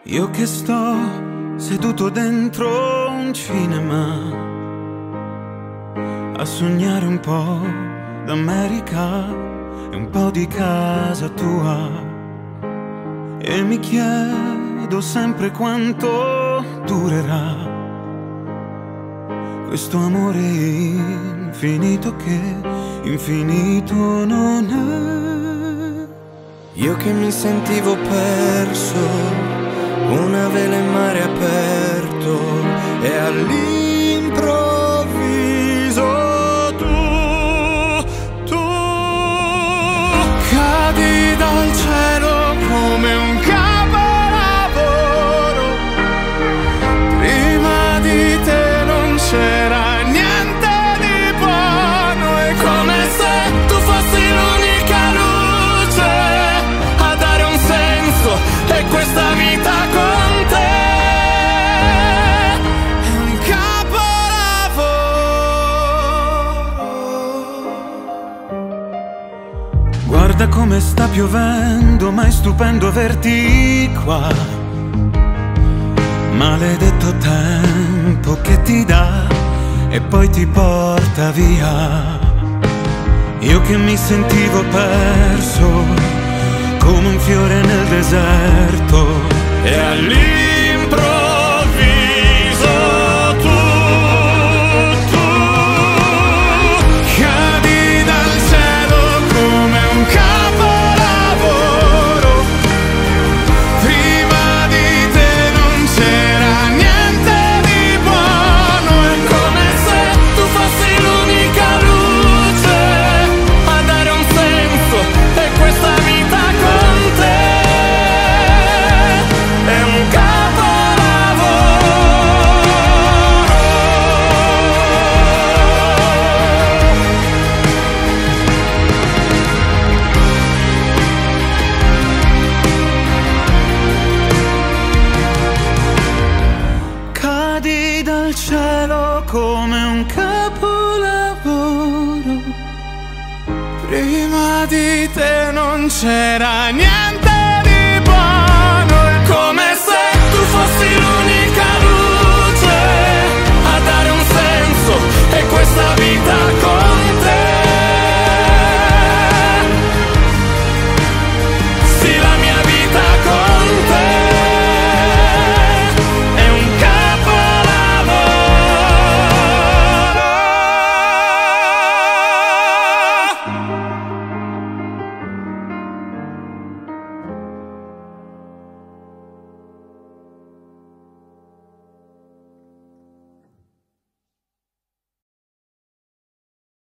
Io che sto seduto dentro un cinema a sognare un po' d'America e un po' di casa tua, e mi chiedo sempre quanto durerà questo amore infinito che infinito non è. Io che mi sentivo perso, una vela in mare aperto, e all'improvviso tu cadi dal cielo come un capolavoro. Prima di te non c'era niente di buono, è come se tu fossi l'unica luce a dare un senso, e questa vita con te è un capolavoro. Guarda come sta piovendo, ma è stupendo averti qua. Maledetto tempo che ti dà e poi ti porta via. Io che mi sentivo perso come un fiore nel deserto, e all'improvviso tu cadi dal cielo come un capolavoro. Prima di te non c'era niente di buono, è come se tu fossi l'unica luce a dare un senso, e questa vita con te è un capolavoro. Cadi dal cielo come un capolavoro. Prima di te non c'era niente